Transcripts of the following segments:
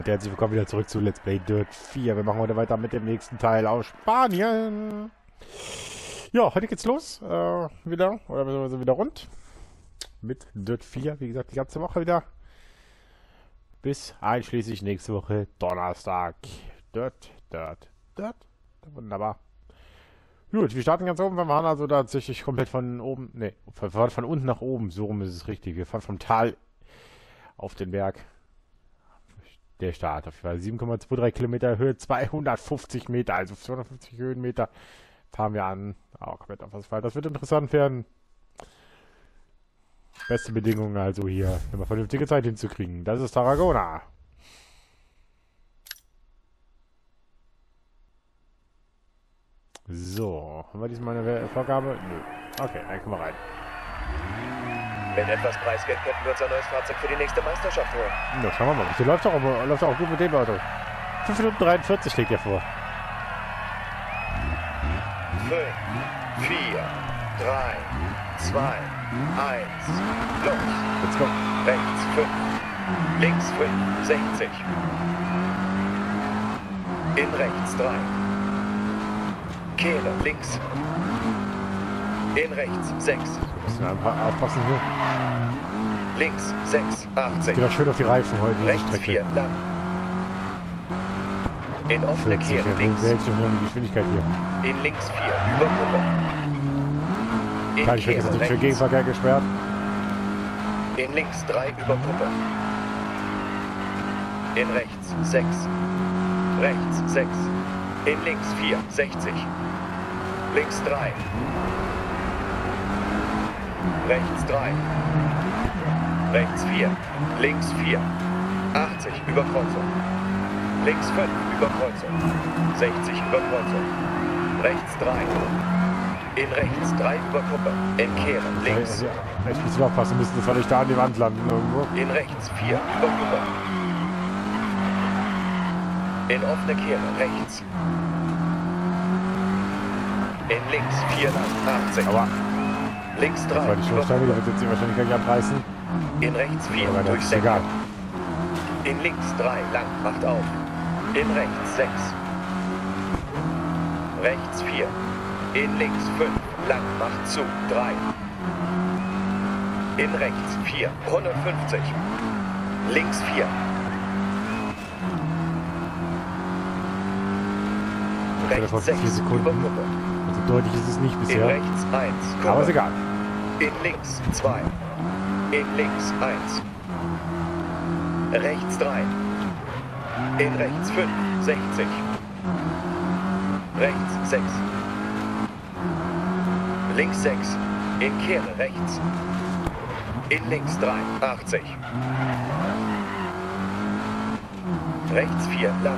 Leute, herzlich willkommen wieder zurück zu Let's Play Dirt 4. Wir machen heute weiter mit dem nächsten Teil aus Spanien. Ja, heute geht's los. Wieder rund. Mit Dirt 4, wie gesagt, die ganze Woche wieder. Bis einschließlich nächste Woche Donnerstag. Dirt. Wunderbar. Gut, wir starten ganz oben. Wir fahren also tatsächlich komplett von oben. Ne, von unten nach oben. So rum ist es richtig. Wir fahren vom Tal auf den Berg. Der Start auf jeden Fall 7,23 Kilometer Höhe, 250 Meter, also 250 Höhenmeter fahren wir an. Auch komplett auf Asphalt. Das wird interessant werden. Beste Bedingungen also hier, immer vernünftige Zeit hinzukriegen. Das ist Tarragona. So, haben wir diesmal eine Vorgabe? Nö. Okay, dann können wir rein. Mit etwas Preisgeld könnten wir uns ein neues Fahrzeug für die nächste Meisterschaft holen. Na, schauen wir mal. Der läuft auch gut mit dem Auto. 5 Minuten 43 liegt er vor. 5, 4, 3, 2, 1, los. Let's go. Rechts 5, links 5, 60. In rechts 3. Kehre links. In rechts 6. Müssen wir aufpassen hier. Links 6, 80. Geht auch schön auf die Reifen heute. Rechts 4 lang. In offene Kehre links. Die Geschwindigkeit hier. In links 4 über Kuppe. In Kann ich Kehre vergessen, nicht für rechts. Gegenverkehr gesperrt. In links 3 über Kuppe. In rechts 6. Rechts 6. In links 4, 60. Links 3. Rechts 3. Rechts 4. Links 4. 80 über Kreuzung. Links 5 über Kreuzung. 60 über Kreuzung. Rechts 3. In rechts 3 über Kuppe. In Kehre links. Ich muss aufpassen müssen, dass wir nicht da an die Wand landen irgendwo. In rechts 4 über Kuppe. In offene Kehre rechts. In links 4 lang 80. Aber Links 3 weil die über Stoßstange, die Kuppe. wird jetzt hier wahrscheinlich gleich abreißen. In rechts 4 Aber das durch ist 6. egal. In links 3 lang macht auf. In rechts 6. Rechts 4. In links 5 lang macht zu 3. In rechts 4 150. Links 4. Das war Rechts 4 6 Sekunden. über Kuppe. Also deutlich ist es nicht In bisher. rechts 1 Kuppe. Aber ist egal. In links 2. In links 1. Rechts 3. In rechts 5. 60. Rechts 6. Links 6. In Kehre rechts. In links 3. 80. Rechts 4 lang.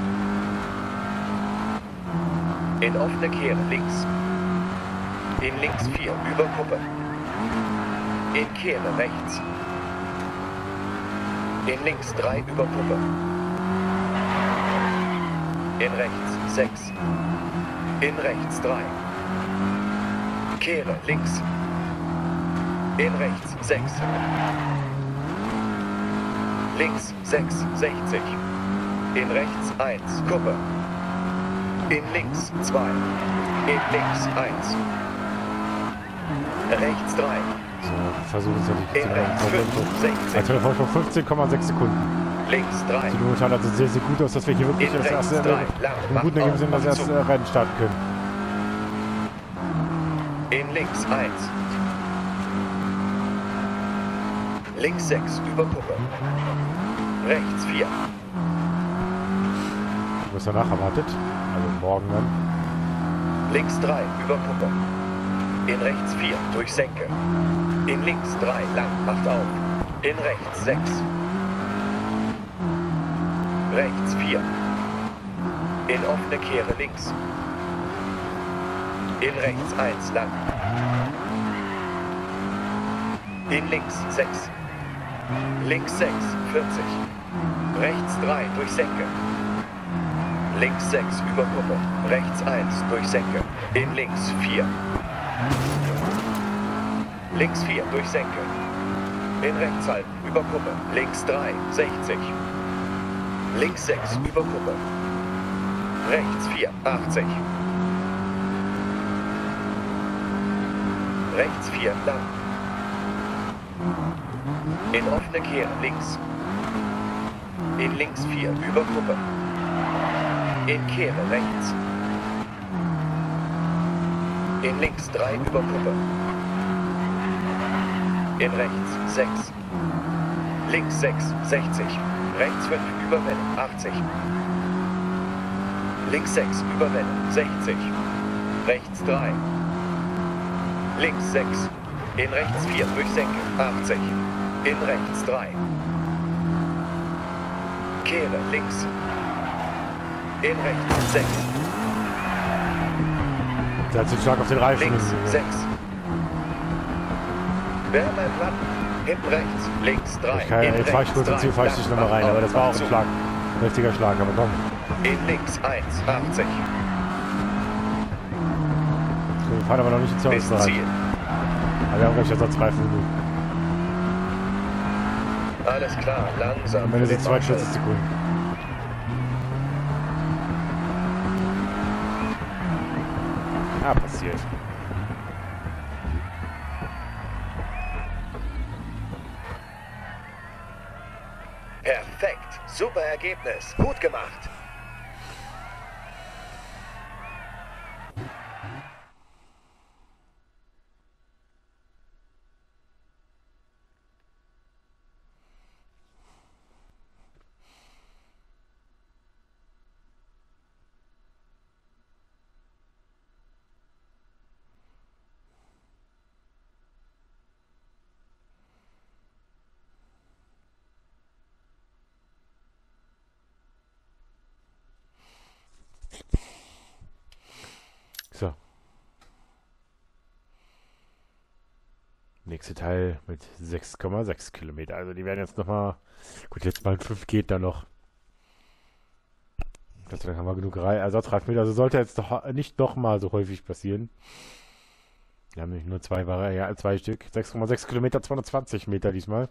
In offene Kehre links. In links 4 über Kuppe. In Kehre rechts. In links 3 über Kuppe. In rechts 6. In rechts 3. Kehre links. In rechts 6. Links 6, 60. In rechts 1, Kuppe. In links 2. In links 1. Rechts 3. So, versuchen es ja nicht In rechts 5, 60. Also von 15,6 Sekunden. Links 3. Sieht momentan also sehr, sehr gut aus, dass wir hier wirklich In das rechts erste, 3. Lang. einen guten Ergebnis in das Macht erste zu. Rennen starten können. In links 1. Links 6 über Kuppe. Rechts 4. Was danach erwartet. Also morgen dann. Links 3 über Kuppe. In rechts 4 durch Senke. In links 3 lang macht auf. In rechts 6. Rechts 4. In offene Kehre links. In rechts 1 lang. In links 6. Links 6, 40. Rechts 3 durch Senke. Links 6 über Kuppe. Rechts 1 durch Senke. In links 4. Links 4 durch Senke. In rechts halten über Kuppe. Links 3, 60. Links 6 über Kuppe. Rechts 4, 80. Rechts 4, lang. In offene Kehre links. In links 4 über Kuppe. In Kehre rechts. In links 3 über Kuppe. In rechts 6. Links 6, 60. Rechts 5 über Welle, 80. Links 6 über Welle, 60. Rechts 3. Links 6. In rechts 4 durch Senke, 80. In rechts 3. Kehre links. In rechts 6. Der hat sich stark auf den Reifen. Links 6. Wärme im Platten. Hinten rechts. Links 3. Jetzt war ich kurz im Ziel falsch nicht nochmal rein, aber das war auch ein Schlag. Ein heftiger Schlag, aber komm. In links 1, 80. Wir fahren aber noch nicht ins Bis Servicebereich. Ziel. Aber wir haben gleich Ersatzreifen genug. Alles klar, langsam. Am Ende sind 42 Sekunden. Ja, passiert. Perfekt. Super Ergebnis. Gut gemacht. So. Nächste Teil mit 6,6 Kilometer. Also die werden jetzt nochmal... Gut, jetzt mal 5 geht da noch. Dann haben wir genug Ersatzreifen mit. Also sollte jetzt doch nicht noch mal so häufig passieren. Wir haben nicht nur zwei Stück. 6,6 Kilometer, 220 Meter diesmal.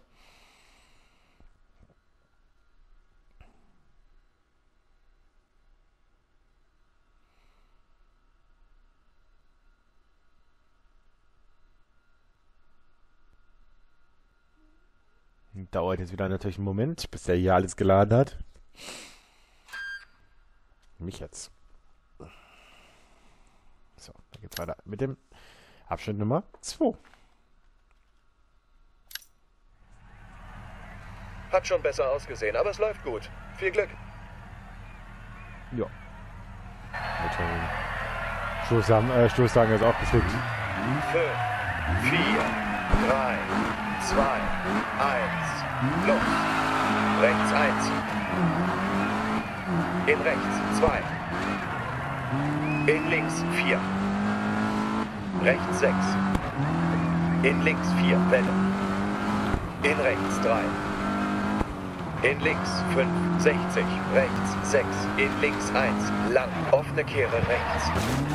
Dauert jetzt wieder natürlich einen Moment, bis der hier alles geladen hat. Mich jetzt. So, dann geht's weiter mit dem Abschnitt Nummer 2. Hat schon besser ausgesehen, aber es läuft gut. Viel Glück. Ja. Stoßsagen ist auch geflickt. 5, 4, 3, 2, 1, los. Rechts 1. In rechts 2. In links 4. Rechts 6. In links 4, Welle. In rechts 3. In links 5, 60. Rechts 6. In links 1, lang. Offene Kehre rechts.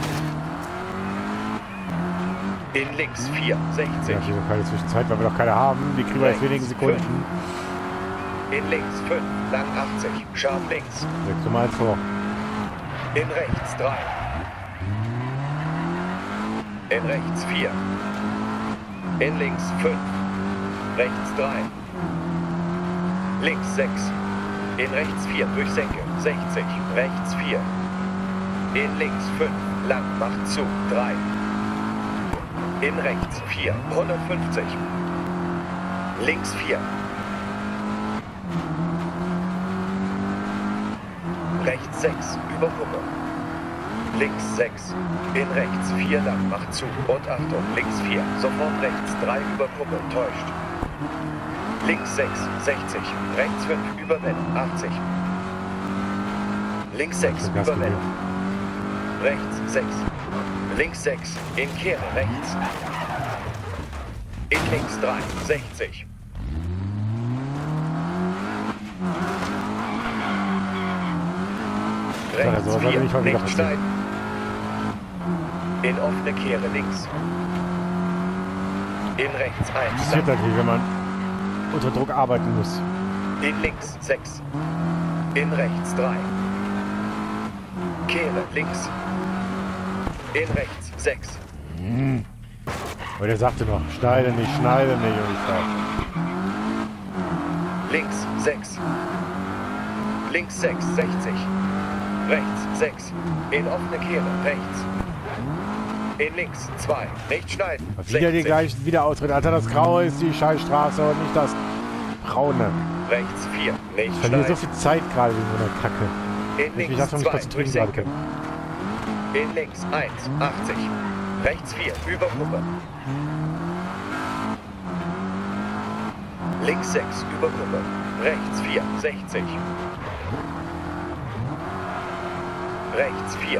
In links 4, 60. Ja, hier noch keine Zwischenzeit, weil wir noch keine haben. Die kriegen wir jetzt wenigen Sekunden. In links 5, lang 80, scharf links. 6 Mal vor. In rechts 3. In rechts 4. In links 5. Rechts 3. Links 6. In rechts 4 durch Senke, 60. Rechts 4. In links 5, lang, macht zu, 3. In rechts 4, 150. Links 4. Rechts 6, über Kuppe. Links 6. In rechts 4 lang, macht zu. Und Achtung, links 4. Sofort rechts 3 über Kuppe, täuscht. Links 6, 60. Rechts 5 über Welle, 80. Links 6 über Welle. Rechts 6. Links 6. In Kehre rechts. In links 3, 60. Rechts 4, nicht schneiden. In offene Kehre links. In rechts 1. Das passiert natürlich, wenn man unter Druck arbeiten muss. In links 6. In rechts 3. Kehre links. In rechts 6. Aber der sagte noch, schneide nicht, und ich sag, Links 6. Links 6, 60. Rechts 6. In offene Kehre, rechts. In links 2. Nicht schneiden. wieder die 60. gleichen Wiederausritt. Alter, das Graue ist die Scheißstraße und nicht das Braune. Rechts 4. Nicht Ich verliere so schneiden. viel Zeit gerade wegen so einer Kacke. In Ich links darf noch nicht 2. konzentrieren Durch gerade. Senke. In links 1. 80. Rechts 4. Über Kuppe. Links 6. Über Kuppe. Rechts 4. 60. Rechts 4.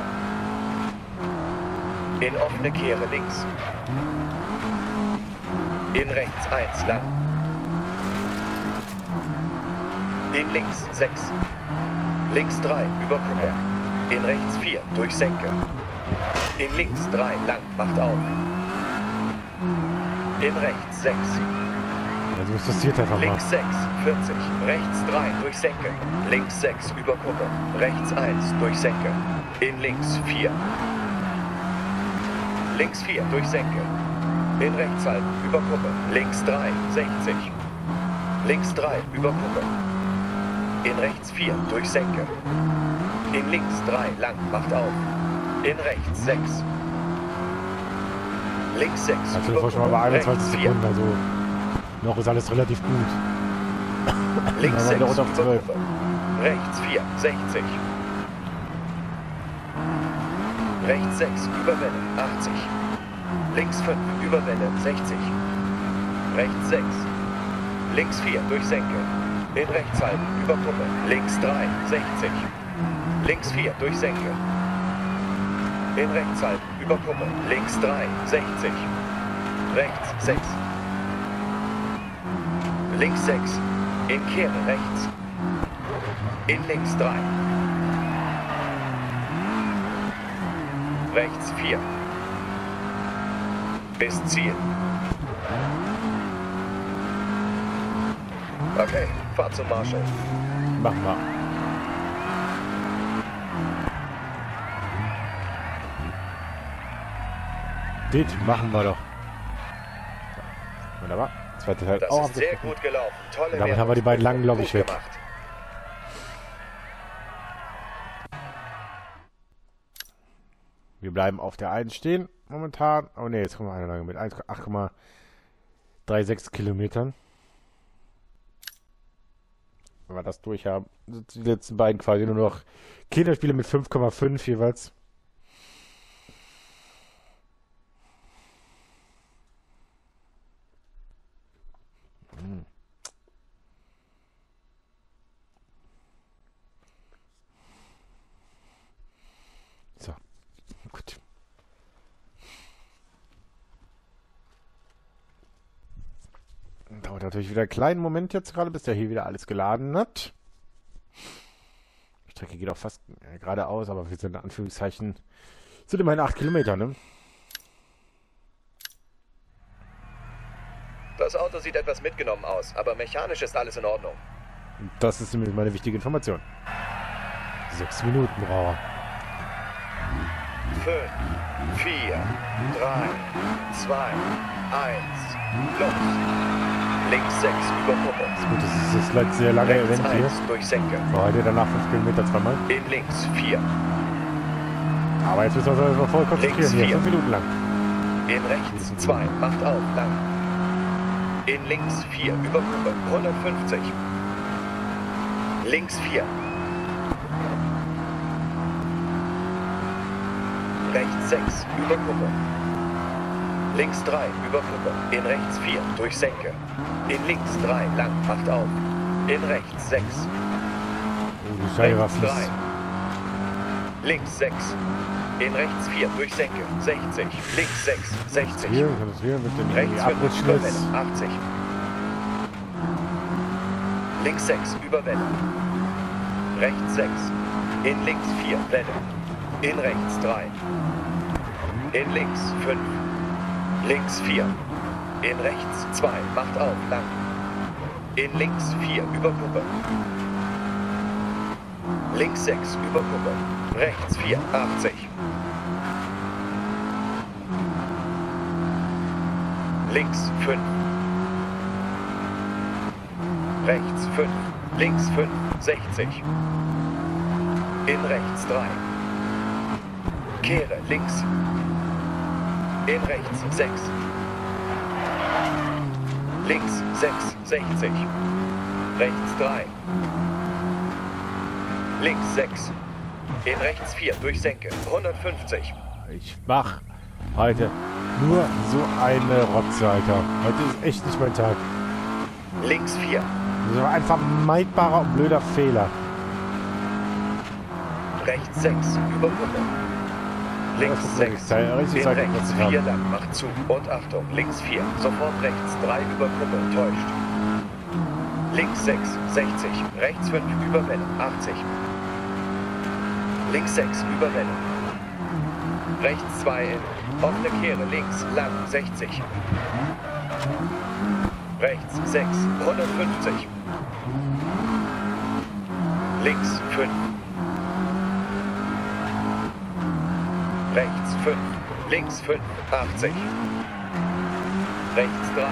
In offene Kehre links. In rechts 1 lang. In links 6. Links 3 über Kuppe. In rechts 4 durch Senke. In links 3 lang macht auf. In rechts 6. Also es passiert einfach mal. Links 6, 40. Rechts 3 durch Senke. Links 6 über Kuppe. Rechts 1 durch Senke. In links 4. Links 4 durch Senke. In rechts halten über Kuppe. Links 3, 60. Links 3 über Kuppe. In rechts 4 durch Senke. In links 3 lang macht auf. In rechts 6. Links 6 Also über das war schon mal bei Kuppe. 21 Rechts 4. Sekunden, also noch ist alles relativ gut. Links Dann 6 wieder runter auf über 12. Kuppe. Rechts 4, 60. Rechts 6 über Welle, 80. Links 5 über Welle, 60. Rechts 6. Links 4 durch Senke. In rechts halten über Kuppe. Links 3, 60. Links 4 durch Senke. In rechts halten über Kuppe. Links 3, 60. Rechts 6. Links 6. In Kehre rechts. In links 3. Rechts 4. Bis Ziel. Okay, Fahrt zum Marshall. Mach mal. Das machen wir doch. Wunderbar. Zweite Teil Das auch ist sehr abgeschlossen. gut gelaufen. Tolle Damit haben wir die beiden langen, glaube ich, Gut weg. gemacht. Wir bleiben auf der 1 stehen momentan. Oh ne, jetzt kommen wir eine lange mit 8,36 Kilometern. Wenn wir das durch haben, sind die letzten beiden quasi nur noch Kinderspiele mit 5,5 jeweils. So, gut. Dauert natürlich wieder einen kleinen Moment jetzt gerade, bis der hier wieder alles geladen hat. Die Strecke geht auch fast geradeaus, aber wir sind in Anführungszeichen, sind immerhin 8 Kilometer, ne? Das Auto sieht etwas mitgenommen aus, aber mechanisch ist alles in Ordnung. Und das ist nämlich meine wichtige Information. 6 Minuten braucht er. 5, 4, 3, 2, 1, los. Links 6 über Kuppe. Gut, das ist das letzte sehr lange Rechts Event hier. 1 durch Senke. Heute danach 5 Kilometer zweimal. In links 4. Aber jetzt müssen wir uns voll konzentrieren Links hier. 4. 5 Minuten lang. In rechts 2. Macht auf, lang. In links 4 über Kuppe. 150. Links 4. Rechts 6 über Kuppe. Links 3 über Kuppe. In rechts 4 durch Senke. In links 3 lang, macht auf. In rechts 6. Oh, die Scheibe war Rechts fies. 3. Links 6. In rechts 4 durch Senke. 60. Links 6. 60. Hier, konzentrieren mit dem Rechts 5 über Abrutschen jetzt. Welle. 80. Links 6 über Welle. Rechts 6. In links 4 Welle. In rechts 3. In links 5. Links 4. In rechts 2. Macht auf, lang. In links 4 über Kuppe. Links 6 über Kuppe. Rechts 4, 80. Links 5. Rechts 5. Links 5, 60. In rechts 3. Kehre links. In rechts 6. Links 6, 60. Rechts 3. Links 6. In rechts 4 durch Senke. 150. Ich mach heute nur so eine Rotze, Alter. Heute ist echt nicht mein Tag. Links 4. Das ist ein vermeidbarer und blöder Fehler. Rechts 6 über Kuppe. Links 6. In rechts 4 lang. Macht zu. Und Achtung. Links 4. Sofort rechts 3 über Kuppe. Täuscht. Links 6. 60. Rechts 5 über Welle. 80. Links 6 über Welle. Rechts 2 in. Offene Kehre. Links lang. 60. Rechts 6. 150. Links 5. Rechts 5. Links 5. 80. Rechts 3.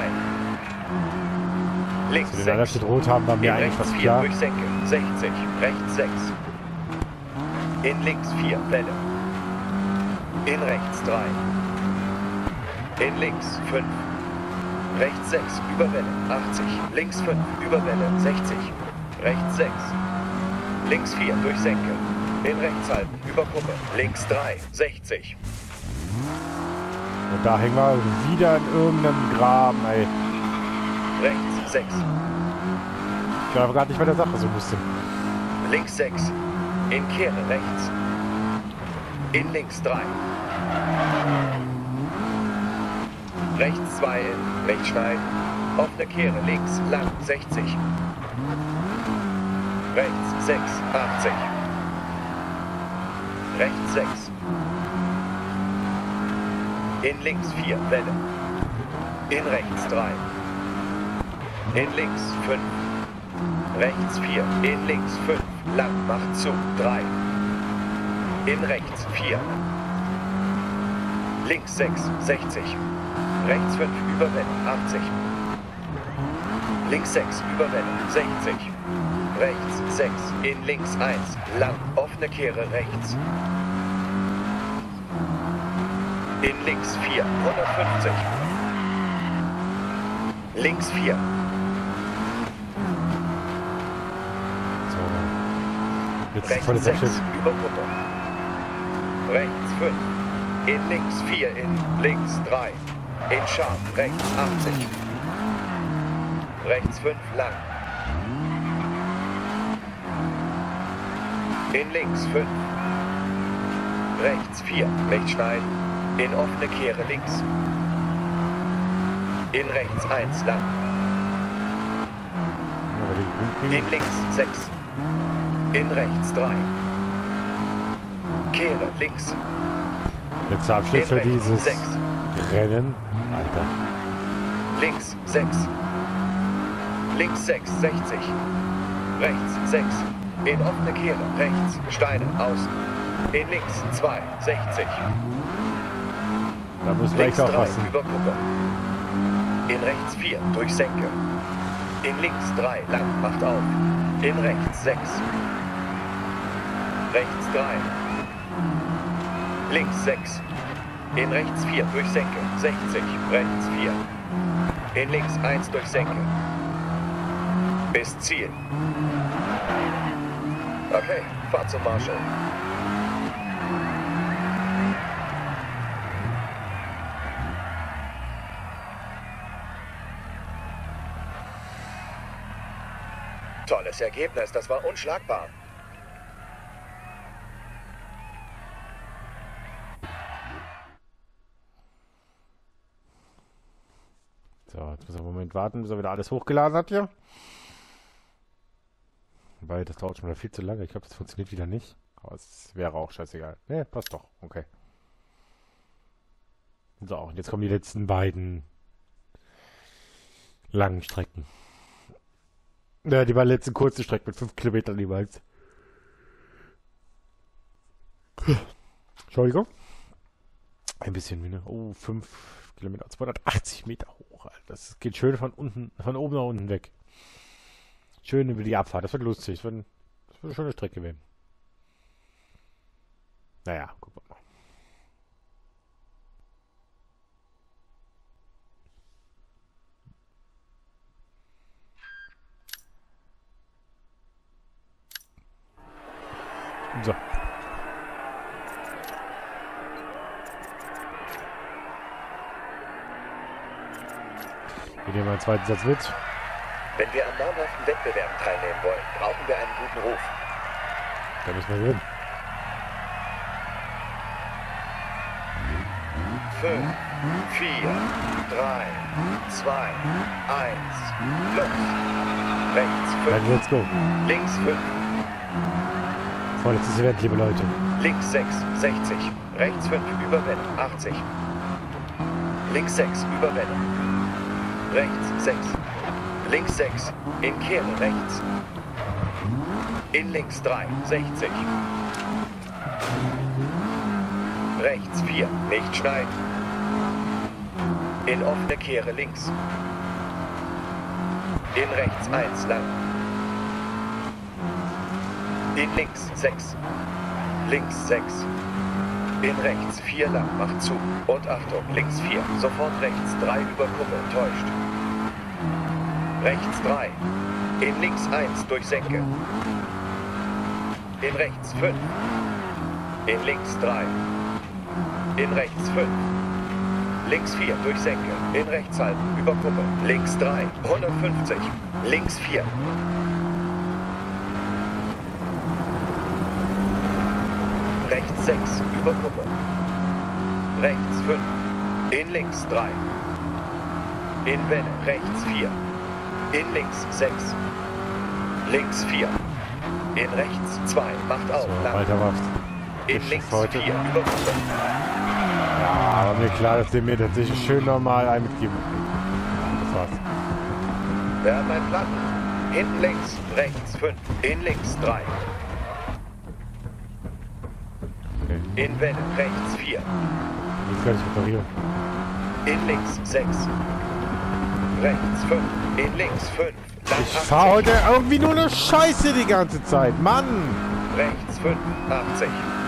Links Wenn wir 6. steht rot haben, war mir eigentlich rechts was 4 klar. durch Senke. 60. Rechts 6. In links 4. Welle. In rechts 3. In links 5. Rechts 6. Über Welle. 80. Links 5. Über Welle. 60. Rechts 6. Links 4 durch Senke. In rechts halten. Über Kuppe. Links 3. 60. Und da hängen wir wieder in irgendeinem Graben, ey. Rechts 6. Ich glaube gar nicht bei der Sache so ein bisschen. Links 6. In Kehre rechts. In links 3. Rechts 2 in. Rechts schneiden. Offene Kehre links lang 60. Rechts 6. 80. Rechts 6. In links 4 Welle. In rechts 3. In links 5. Rechts 4. In links 5. Lang macht zu. 3. In rechts 4. Links 6. 60. Rechts 5 über Welle. 80. Links 6 über Welle. 60. Rechts 6. In links 1. Lang. Offene Kehre rechts. In links 4. 150. Links 4. So. Jetzt ist voll Rechts der 6 Abschnitt. über Kuppe. Rechts 5. In links 4 in links 3. In scharf rechts 80. Rechts 5 lang. In links 5. Rechts 4. Rechts schneiden. In offene Kehre links. In rechts 1 lang. In links 6. In rechts 3. Kehre links. Letzter Abschnitt In für rechts dieses 6. Rennen. Alter. Links 6. Links 6, 60. Rechts 6. In offene Kehre. Rechts. Steine. Außen. In links 2. 60. Da muss man Links echt 3. aufpassen. Über Kuppe. In rechts 4. Durch Senke. In links 3. Lang. Macht auf. In rechts 6. Rechts 3. Links 6. In rechts 4. Durch Senke. 60. Rechts 4. In links 1 durch Senke. Bis Ziel. Okay, fahr zum Marshall. Tolles Ergebnis, das war unschlagbar. So, jetzt müssen wir einen Moment warten, bis er wieder alles hochgeladen hat hier. Weil das dauert schon wieder viel zu lange. Ich glaube, das funktioniert wieder nicht. Aber es wäre auch scheißegal. Ne, passt doch. Okay. So, und jetzt kommen die letzten beiden langen Strecken. Ja, die war letzte kurze Strecke mit 5 Kilometern jeweils. Entschuldigung. Ein bisschen wie, ne? Oh, 5 Kilometer, 280 Meter hoch, Alter. Das geht schön von unten, von oben nach unten weg. Schön über die Abfahrt, das wird lustig. Das wird eine schöne Strecke werden. Naja, gucken wir mal. So. Wir nehmen mal einen zweiten Satz mit. Wenn wir an namhaften Wettbewerben teilnehmen wollen, brauchen wir einen guten Ruf. Da müssen wir gewinnen. 5, 4, 3, 2, 1, los. Rechts Dann 5, let's go. links 5, Vorletztes Event, liebe Leute. links 6, 60, rechts 5, über Welle, 80. Links 6, über Welle. Rechts 6, links 6, in Kehre rechts. In links 3, 60. Rechts 4, nicht schneiden. In offene Kehre links. In rechts 1 lang. In links 6. Links 6. In rechts 4 lang, macht zu. Und Achtung, links 4. Sofort rechts 3 über Kuppe, täuscht. Rechts 3. In links 1 durch Senke. In rechts 5. In links 3. In rechts 5. Links 4 durch Senke. In rechts halten, über Kuppe. Links 3. 150. Links 4. Rechts 6, über Kuppe. Rechts 5. In links 3. In Welle, rechts 4. In links 6. Links 4. In rechts 2, macht auf, So, lang. weiter macht. In links heute. 4, über Kuppe. Ja, aber mir klar, dass der mir tatsächlich schön normal einen mitgeben. Das war's. Wir haben einen Platten. Hinten links, rechts 5. In links 3. Okay. In Welle, rechts 4. Jetzt kann ich reparieren. In links 6. Rechts 5. In links 5. Lang Ich 80. fahr heute irgendwie nur eine Scheiße die ganze Zeit. Mann! Rechts 5, 80.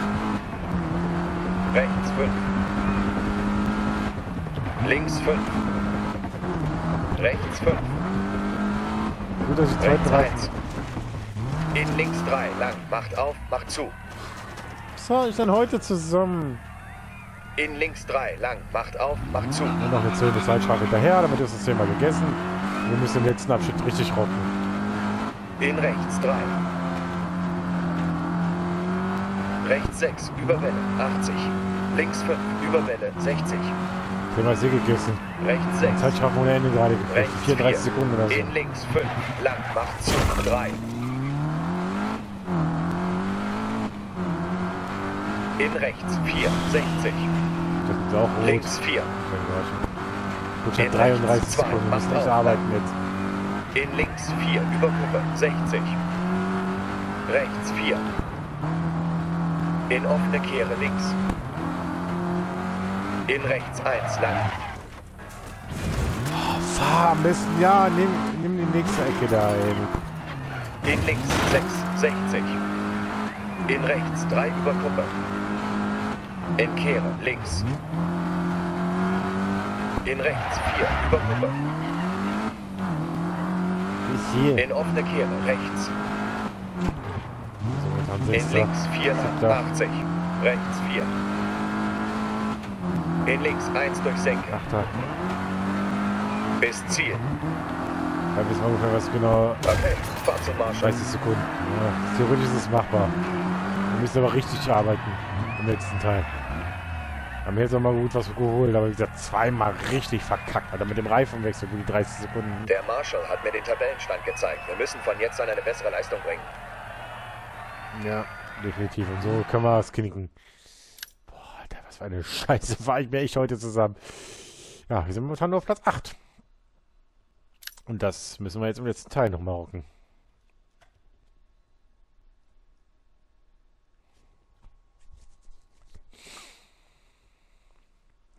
Rechts 5. Links 5. Rechts 5. Gut, dass ich Rechts 32. 1. In links 3, lang. Macht auf, macht zu. Was soll ich denn heute zusammen? In links 3, lang. Macht auf, macht zu. Nur noch eine 10 Zeitstrafe hinterher, damit ist das Thema gegessen. Wir müssen den letzten Abschnitt richtig rocken. In rechts 3. Rechts 6, über Welle, 80. Links 5, über Welle, 60. Thema ist eh gegessen. Rechts 6. Zeitstrafe ohne Ende gerade gekriegt. Rechts 34 4. Sekunden oder so. In links 5, lang. Macht zu. 3. In rechts 4, 60. Das ist auch rot. Links 4. Gut, ich In hab 33 rechts zwei. Sekunden. Wir müssen Passt nicht auf. arbeiten jetzt. In links 4, über Kuppe, 60. Rechts 4. In offene Kehre links. In rechts 1 lang. Fahr am besten, ja, nimm die nächste Ecke da, ey. In links 6, 60. In rechts 3 über Kuppe. In Kehre links. In rechts 4 über Kuppe. Nicht hier. In offene Kehre rechts. So, dann In Sechster. links 4 lang, Siebter. 80. Rechts 4. In links 1 durch Senke. Achter. Bis Ziel. Da wissen wir ungefähr, was genau. Okay, fahr zum Marschall. 30 Sekunden. Ja, theoretisch ist es machbar. Wir müssen aber richtig arbeiten im letzten Teil. Haben jetzt auch mal gut was geholt, aber wie gesagt, zweimal richtig verkackt. Alter, mit dem Reifenwechsel gut die 30 Sekunden. Der Marshall hat mir den Tabellenstand gezeigt. Wir müssen von jetzt an eine bessere Leistung bringen. Ja, definitiv. Und so können wir es knicken. Boah, Alter, was für eine Scheiße war ich mir echt heute zusammen. Ja, wir sind momentan nur auf Platz 8. Und das müssen wir jetzt im letzten Teil nochmal rocken.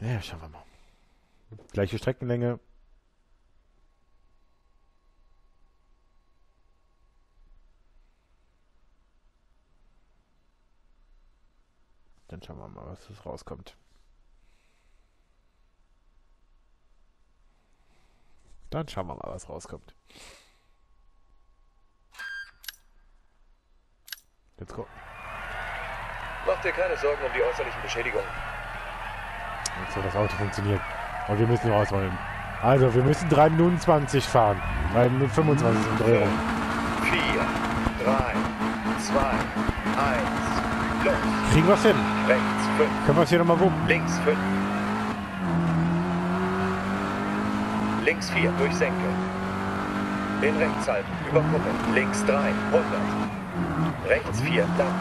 Ja, schauen wir mal. Gleiche Streckenlänge. Dann schauen wir mal, was das rauskommt. Dann schauen wir mal, was rauskommt. Let's go. Mach dir keine Sorgen um die äußerlichen Beschädigungen. Jetzt soll das Auto funktioniert. Und wir müssen rausrollen. Also, wir müssen 3 Minuten 20 fahren. 3 Minuten 25 Umdrehung. 4, 3, 2, 1, los. Kriegen wir es hin? Rechts 5, Können wir es hier nochmal wuppen? links 5. Links 4 durch Senke. In rechts halten, über Kuppe. Links 3, 100. Rechts 4, lang.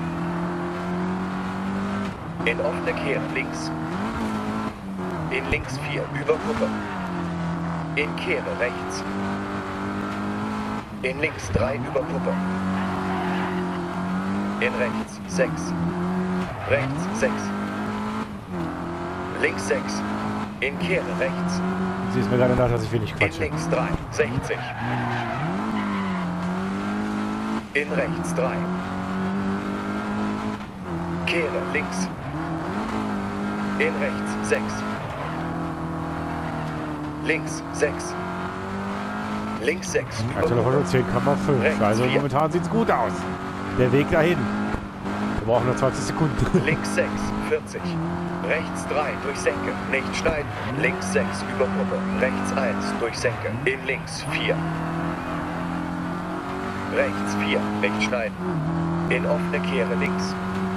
In offene Kehre, links. In links 4, über Kuppe. In Kehre, rechts. In links 3, über Kuppe. In rechts 6. Rechts 6. Links 6. In Kehre, rechts. Sie ist mir gerade nach, dass ich wenig In quatsche. links 3, 60. In rechts 3. Kehre links. In rechts 6. Links 6. Links 6. Aktuelle Runde 10,5. Rechts Also 4. momentan sieht es gut aus. Der Weg dahin. Wir brauchen nur 20 Sekunden. Links 6, 40. Rechts 3 durch Senke. Nicht schneiden. Links 6 über Kuppe. Rechts 1 durch Senke. In links 4. Rechts 4. Nicht schneiden. In offene Kehre links.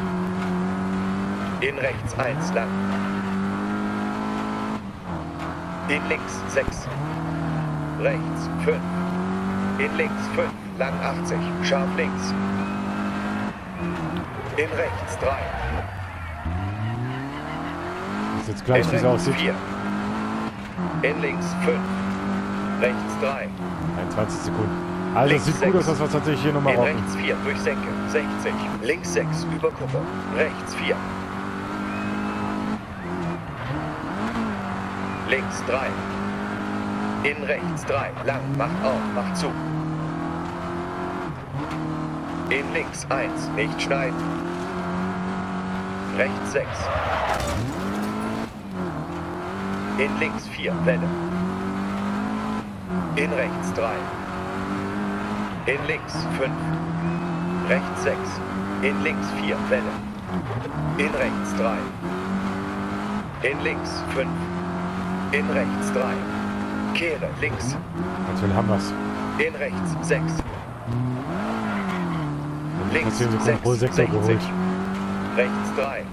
In rechts 1 lang. In links 6. Rechts 5. In links 5. Lang 80. Scharf links. In rechts 3. Das ist jetzt gleich, wie es In rechts aussieht. 4. In links 5. Rechts 3. 21 Sekunden. Also es Links sieht gut aus, 6. dass wir es tatsächlich hier nochmal In rocken. rechts 4 durch Senke. 60. Links 6 über Kuppe. Rechts 4. Links 3. In rechts 3. Lang. Macht auf. Macht zu. In links 1. Nicht schneiden. Rechts 6. In links 4. Welle. In rechts 3. In links 5. Rechts 6. In links 4. Welle. In rechts 3. In links 5. In rechts 3. Kehre links. Aktuell haben wir es. In rechts 6. Links 10 Sekunden pro 6. Sechser geholt. Rechts 3.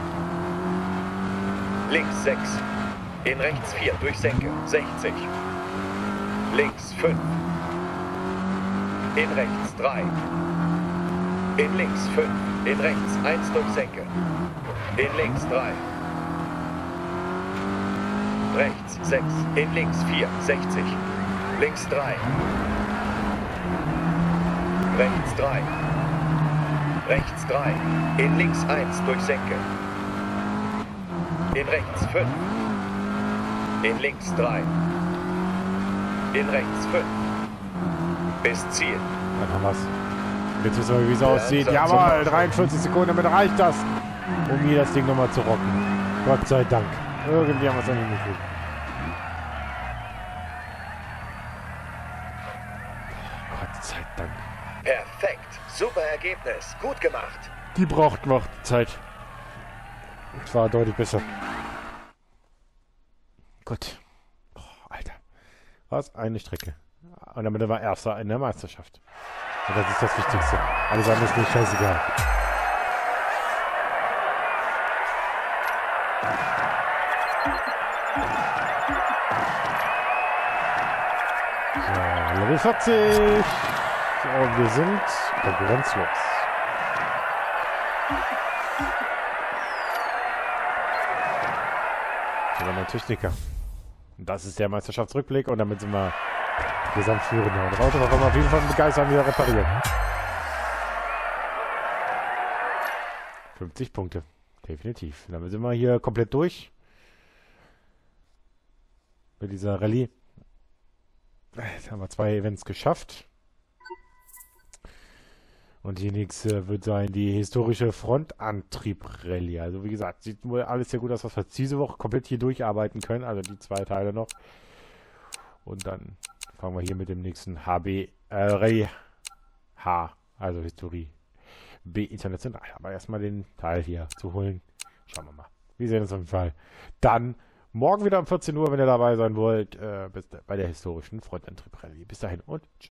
Links 6. In rechts 4 durch Senke. 60. Links 5. In rechts 3. In links 5. In rechts 1 durch Senke. In links 3. Rechts 6. In links 4. 60. Links 3. Rechts 3. Rechts 3. In links 1 durch Senke. In rechts 5. In links 3. In rechts 5. Bis Ziel. Dann haben wir es. Jetzt wissen wir, wie es aussieht. Langsam zum Jawohl, Abschluss. 43 Sekunden, damit reicht das, um hier das Ding nochmal zu rocken. Gott sei Dank. Irgendwie haben wir es dann hingekriegt. Gott sei Dank. Perfekt. Super Ergebnis. Gut gemacht. Die braucht noch Zeit. Das war deutlich besser. Gut. Oh, Alter. Was eine Strecke. Und damit war Erster in der Meisterschaft. Und das ist das Wichtigste. Alles andere ist mir scheißegal. So, Level 40. So, und wir sind konkurrenzlos. Wir waren ein Techniker. Und das ist der Meisterschaftsrückblick und damit sind wir Gesamtführender. Und das Auto war auf jeden Fall begeistert wieder repariert. 50 Punkte. Definitiv. Damit sind wir hier komplett durch. bei dieser Rallye. Jetzt haben wir 2 Events geschafft. Und die nächste wird sein die historische Frontantrieb-Rallye. Also wie gesagt, sieht wohl alles sehr gut aus, was wir diese Woche komplett hier durcharbeiten können. Also die 2 Teile noch. Und dann fangen wir hier mit dem nächsten Rallye H, also Historie B international. Aber erstmal den Teil hier zu holen. Schauen wir mal. Wir sehen uns auf jeden Fall. Dann morgen wieder um 14 Uhr, wenn ihr dabei sein wollt, bei der historischen Frontantrieb-Rallye. Bis dahin und tschüss.